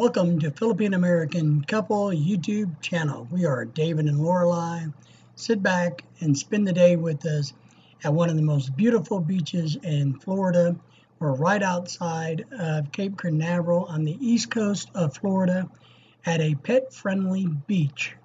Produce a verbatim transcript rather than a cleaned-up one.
Welcome to Philippine American Couple YouTube channel. We are David and Lorelei. Sit back and spend the day with us at one of the most beautiful beaches in Florida. We're right outside of Cape Canaveral on the east coast of Florida at a pet-friendly beach.